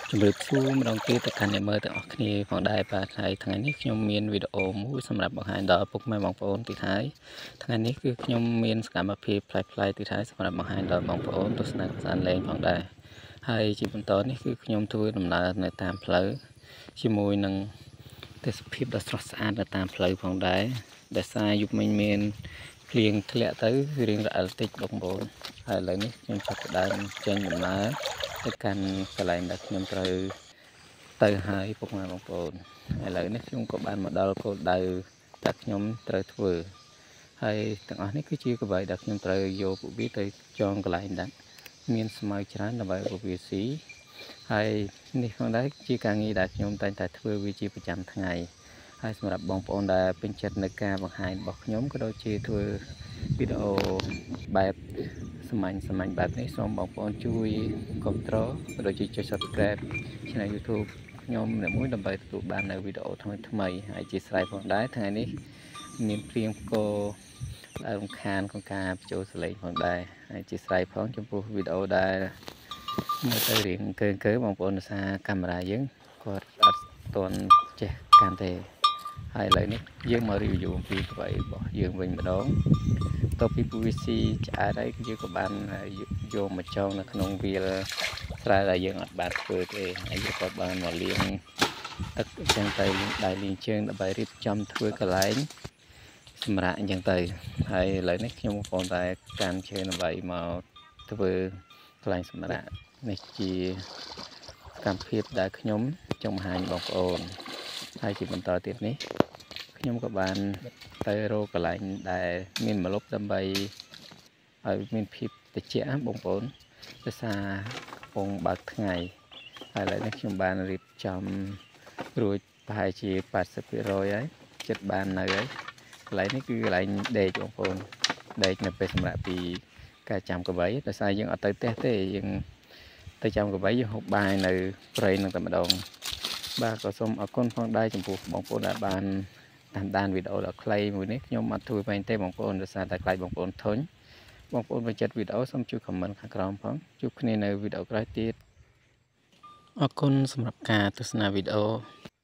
ជំរាបសួរម្ដងទៀតទៅកាន់អ្នកមើលទាំងអស់គ្នាផងដែរបាទហើយថ្ងៃនេះខ្ញុំមានវីដេអូមួយសម្រាប់បង្ហាញដល់ពុកម៉ែបងប្អូនទៀតហើយថ្ងៃនេះគឺខ្ញុំមានសកម្មភាពប្លែកៗទៀតហើយសម្រាប់បង្ហាញដល់បងប្អូនទស្សនាកម្សាន្តលេងផងដែរហើយជាបន្តនេះគឺខ្ញុំធ្វើដំណើរនៅតាមផ្លូវជាមួយនឹងទេសភាពដ៏ស្រស់ស្អាតនៅតាមផ្លូវផងដែរដែលសារយុគមិញមានភ្លៀងធ្លាក់ទៅរៀងរអិលតិចបងប្អូនហើយឥឡូវនេះខ្ញុំចាប់ផ្ដើមចេញដំណើរទៅកាន់កន្លែងដែលខ្ញុំត្រូវទៅហើយពុកម៉ែបងប្អូនឥឡូវនេះខ្ញុំក៏បានមកដល់គោលដៅដែលខ្ញុំត្រូវធ្វើហើយទាំងអស់នេះគឺជាអ្វីដែលខ្ញុំត្រូវយកពួកវាទៅចងកន្លែងដាក់មានស្មៅច្រើនដើម្បីពួកវាស៊ីហើយនេះផងដែរជាការងារដែលខ្ញុំតែងតែធ្វើវាជាប្រចាំថ្ងៃហើយសម្រាប់បងប្អូនដែលពេញចិត្តនៅការបង្ហាញរបស់ខ្ញុំក៏ដូចជាធ្វើវីដេអូបែបសាមញ្ញបែបនេះសូមបងប្អូនជួយគាំទ្រក៏ដូចជាចុច Subscribe Channel YouTube ខ្ញុំមួយដើម្បីទទួលបាននៅវីដេអូថ្មីហើយជាស្រ័យផងដែរថ្ងៃនេះមានព្រៀងផ្គរដែលរំខានក្នុងការបញ្ចូលសលេងផងដែរហើយជាស្រ័យផងចំពោះវីដេអូដែលមើលទៅរៀងកើបងប្អូនដោយសារកាមេរ៉ាយើងគាត់អត់ទាន់ចេះកាន់ទេហើយឥឡូវនេះយើងមក review អំពីអ្វីរបស់យើងវិញម្ដងតទៅពី PVC ឆ្អែតហើយយើងក៏បានយកមកចងនៅក្នុងវាលស្រែដែលយើងអត់បានធ្វើទេហើយយើងក៏បានមកលាងទឹកអញ្ចឹងទៅដៃលាងជើងដើម្បីរៀបចំធ្វើកន្លែងសម្រាប់អញ្ចឹងទៅហើយឥឡូវនេះខ្ញុំបងប្អូនតែកាន់ឈើដើម្បីមកធ្វើកន្លែងសម្រាប់នេះជាកម្មភាពដែលខ្ញុំចង់បង្ហាញបងប្អូនហើយជាបន្តទៀតនេះខ្ញុំក៏បានទៅរកកន្លែងដែលមានម្លប់ដើម្បីឲ្យមានភាពត្រជាក់បងប្អូនដោយសារកំពុងបើកថ្ងៃហើយឥឡូវនេះខ្ញុំបានរៀបចំរួចប្រហែលជា 80% ហើយចិត្តបាននៅហើយកន្លែងនេះគឺកន្លែងដេកបងប្អូនដេកនៅពេលសម្រាប់ពីការចាំកវីដោយសារយើងអត់ទៅផ្ទះទេយើងទៅចាំកវីយើងហូបបាយនៅព្រៃនឹងតែម្ដងបាទក៏សូមអរគុណផងដែរចំពោះបងប្អូនដែលបានតាមដានវីដេអូដ៏ខ្លីមួយនេះខ្ញុំអត់ធ្វើវិញទេបងប្អូនដោយសារតែខ្លាចបងប្អូនធុញបងប្អូនបញ្ជាក់វីដេអូសូមជួយ comment ខាងក្រោមផងជួបគ្នានៅវីដេអូក្រោយទៀតអរគុណសម្រាប់ការទស្សនាវីដេអូ